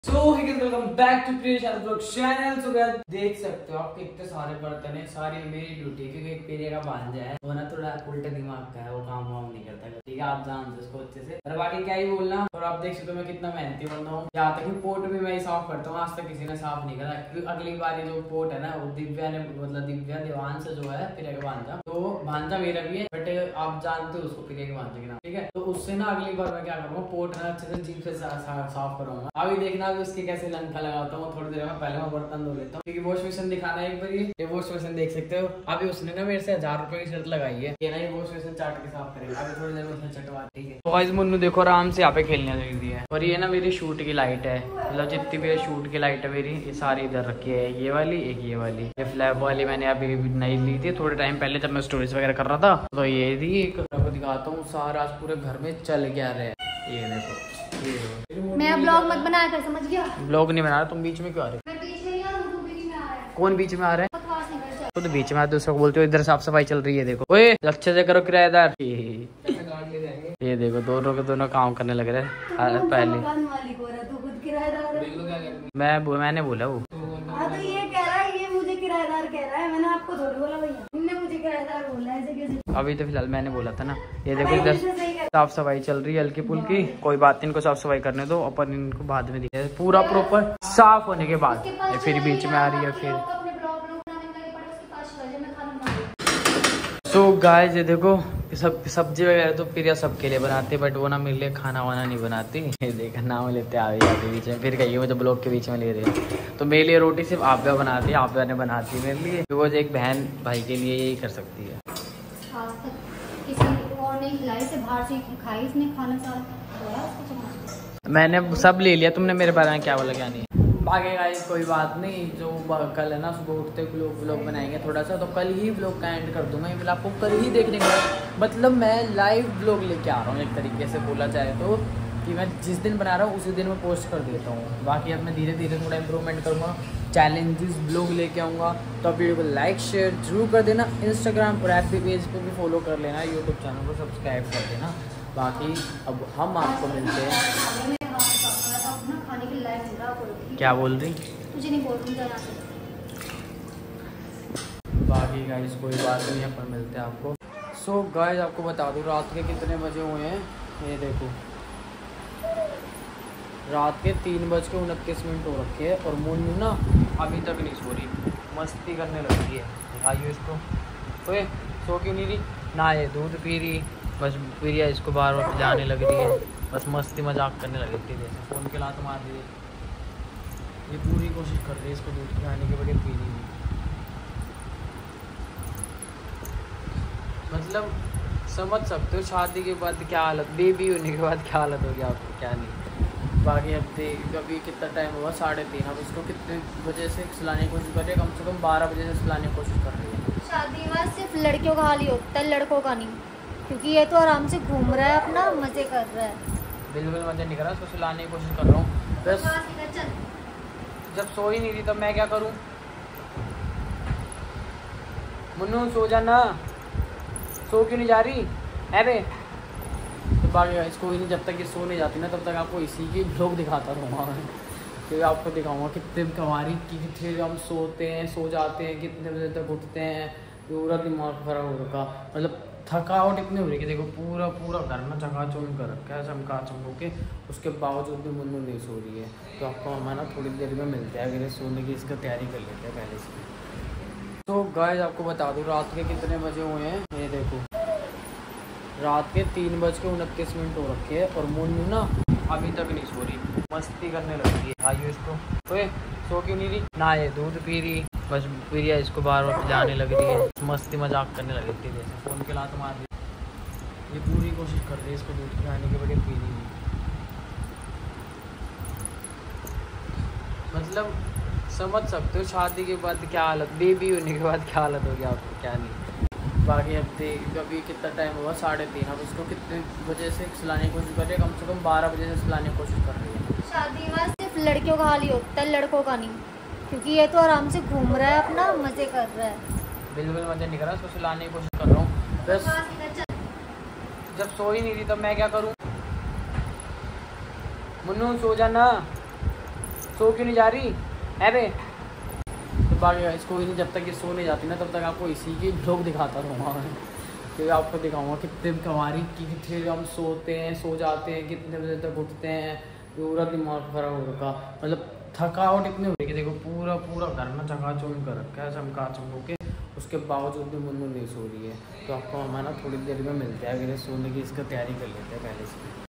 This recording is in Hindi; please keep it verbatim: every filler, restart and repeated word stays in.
सो वेलकम बैक टू प्रिय चैनल। तो देख सकते हो आप कितने सारे बर्तन है, सारी मेरी ड्यूटी, क्योंकि एक पेरे का भांजा है वो ना थोड़ा उल्टे दिमाग का है, वो काम वाम नहीं करता। ठीक है, आप जानते हो उसको अच्छे से, और बाकी क्या ही बोलना। और आप देख सकते हो मैं कितना मेहनती बंदा हूँ। यहाँ तक कि पोर्ट भी मैं ही साफ करता हूँ, आज तक किसी ने साफ नहीं करा। क्योंकि अगली बार जो पोर्ट है ना वो दिव्या ने, मतलब दिव्या देवांश जो है पेरे का भांजा, तो भांजा मेरा भी है, बट आप जानते हो उसको पेरे के भांजे के नाम। ठीक है, तो उससे ना अगली बार मैं क्या करूँगा, पोर्ट ना अच्छे से जीप से साफ करूंगा। अभी देखना उसकी कैसे लंका लगाता हूँ थोड़ी देर में। पहले मैं बर्तन धो लेता हूँ, क्योंकि वॉश बेसिन दिखाना है एक बार। ये वॉश बेसिन देख सकते हो, अभी उसने ना मेरे से हजार रुपए की शर्त लगाई है ये ना ये वॉश बेसिन चाट के साफ करेगा। अभी थोड़ी देर में उसने चटवा। ठीक है, तो गाइस मुन्नू देखो आराम से यहाँ पे खेलने लग रही है। और ये ना मेरी शूट की लाइट है, मतलब जितनी भी शूट की लाइट है मेरी, ये सारी इधर रखी है। ये वाली, एक ये वाली, ये फ्लैप वाली मैंने अभी नई ली थी थोड़े टाइम पहले जब मैं स्टोरीज वगैरह कर रहा था। तो ये थी, एक दिखाता हूँ, सारा आज पूरे घर में चल गया रहे। ये देखो, मैं ब्लॉग मत बनाया कर, समझ गया? ब्लॉग नहीं बना रहा, तुम बीच में क्यों आ रहे हो? मैं बीच में नहीं आ रहा हूं, तू बीच में आ रहा है। कौन बीच में आ रहा है? बकवास नहीं कर। तो, तो बीच में आते उसको बोलते हो इधर साफ सफाई चल रही है। देखो ओए अच्छे से करो किराएदार। ये देखो दोनों के दोनों काम करने लग रहे हैं। पहले मैं मैंने बोला वो, हाँ तो ये कह रहा है, ये मुझे किराएदार कह रहा है, मैंने आपको थोड़ी बोला भैया, इनने मुझे किराएदार बोला है। ऐसे कैसे? अभी तो फिलहाल मैंने बोला था ना। ये देखो इधर साफ सफाई चल रही है हल्की फुल्की, कोई बात नहीं, इनको साफ सफाई करने दो, अपन इनको बाद में दिखाते हैं पूरा प्रॉपर साफ होने के बाद। फिर बीच में आ रही है फिर। सो गाइस ये देखो सब सब्जी वगैरह तो प्रिया सबके लिए बनाती है, बट वो ना मेरे लिए खाना वाना नहीं बनाती। ये देखा नाम लेते आ जाते बीच में, फिर कहिए मुझे ब्लॉग के बीच में ले रही है। तो मेरे लिए रोटी सिर्फ आव्या बनाती है, आव्या ने बनाती है मेरे लिए। वो एक बहन भाई के लिए यही कर सकती है। किसी और ने खिलाई से बाहर से खाई, इसने खाना चाहा। मैंने सब ले लिया, तुमने मेरे बारे में क्या बोला क्या नहीं। बाकी गाइस कोई बात नहीं, जो कल है ना सुबह उठते ब्लॉग व्लॉग बनाएंगे थोड़ा सा, तो कल ही व्लॉग का एंड कर दूंगा। ये आपको कल ही देखने का, मतलब मैं लाइव व्लॉग लेके आ रहा हूँ एक तरीके से बोला जाए तो, कि मैं जिस दिन बना रहा हूँ उसी दिन मैं पोस्ट कर देता हूँ। बाकी अब मैं धीरे धीरे थोड़ा इम्प्रूवमेंट करूँगा, चैलेंजेस ब्लॉग लेके आऊँगा। तो आप वीडियो को लाइक शेयर जरूर कर देना, इंस्टाग्राम पर एफ बी पेज पर भी फॉलो कर लेना, यूट्यूब चैनल को सब्सक्राइब कर देना। बाकी अब हम आपको मिलते हैं। क्या बोल रही? तुझे नहीं बोल रही यहाँ से। बाकी गाइस कोई बात नहीं, अपन मिलते हैं आपको। सो so, गाइस आपको बता दूँ रात के कितने बजे हुए हैं। ये देखो रात के तीन बज के उनतीस मिनट हो रखे हैं, और मुन्नू ना अभी तक नहीं सो रही, मस्ती करने लगी है। दिखाइए इसको, तो सो क्यों नहीं रही ना, ये दूध पी रही, बस प्रिया इसको बार बार जाने लग रही है, बस मस्ती मजाक करने लगी थी। जैसे फ़ोन के लात मार दी, ये पूरी कोशिश कर रही है इसको दूध पिलाने के, बड़े पी रही। मतलब समझ सकते हो शादी के बाद क्या हालत, बेबी होने के बाद क्या हालत होगी आपको, क्या नहीं। बाकी अब देख अभी कितना टाइम हुआ, साढ़े तीन। अब इसको कितने बजे से सुलाने की कोशिश कर रही है, कम से कम बारह बजे से सुलाने की कोशिश कर रही है। शादी में सिर्फ लड़कियों का हाल ही होता है, लड़कों का नहीं, क्योंकि ये तो आराम से घूम रहा है, अपना मजे कर रहा है। बिल्कुल मजे नहीं कर रहा, उसको सुलाने की कोशिश कर रहा हूँ बस। जब सो ही नहीं रही तब मैं क्या करूँ? मुन्नू सो जाना, सो क्यों नहीं जा रही अरे? तो बाकी इसको ही नहीं, जब तक ये सो नहीं जाती ना तब तक आपको इसी की ब्लॉग दिखाता रहूँगा। फिर आपको दिखाऊंगा कितने हमारी कितने हम सोते हैं, सो जाते हैं, कितने बजे तक उठते हैं, पूरा दिमाग खराब हो रखा। मतलब थकावट इतनी हो रही है कि देखो पूरा पूरा घर ना चकाचौंध कर रखा है, चमका चमको के, उसके बावजूद भी मुन्नू नहीं सो रही है। तो आपको हम ना थोड़ी देर में मिलते हैं, अगर सोने की इसका तैयारी कर लेते हैं पहले से। तो गाइस आपको बता दूँ रात के कितने बजे हुए हैं। ये देखो रात के तीन बज के उनतीस मिनट हो रखे हैं, और मुन्नू ना अभी तक नहीं सो रही, मस्ती करने लगी है। आइए इसको, तो सो क्यों नहीं रही ना, ये दूध पी रही, बस प्रिया इसको बार बार जाने लग रही है, मस्ती मजाक करने लगी थी। जैसे फ़ोन के लात मार दी, ये पूरी कोशिश कर रही है इसको दूध पिलाने के, बड़े पी रही। मतलब समझ सकते हो शादी के बाद क्या हालत, बेबी होने के बाद क्या हालत होगी आपको, क्या नहीं। बाकी अब देख अभी कितना टाइम हुआ, साढ़े तीन। अब इसको कितने बजे से सुलाने की कोशिश कर रही है, कम से कम बारह बजे से सुलाने की कोशिश कर रही है। शादी में सिर्फ लड़कियों का हाल ही होता है, लड़कों का नहीं, क्योंकि ये तो आराम से घूम रहा है, अपना मजे कर रहा है। बिल्कुल मजे नहीं कर रहा, उसको सुलाने की कोशिश कर रहा हूँ बस। जब सो ही नहीं रही तब मैं क्या करूँ? मुन्नू सो जाना, सो क्यों नहीं जा रही है बे? तो बाकी इसको नहीं, जब तक ये सो नहीं जाती ना तब तक आपको इसी के ब्लॉग दिखाता रहूँगा मैं, क्योंकि आपको दिखाऊंगा कितने हमारी कितने हम सोते हैं, सो जाते हैं, कितने बजे तक उठते हैं, पूरा दिमाग खराब हो रखा, मतलब थकावट इतनी हो रही कि देखो पूरा पूरा घर में चकाचौंध कर रखा है, चमका चमको के, उसके बावजूद भी मुन्नू नहीं सो रही है। तो आपको हमारा थोड़ी देर में मिलते हैं, अगर सोने की इसका तैयारी कर लेते हैं पहले से।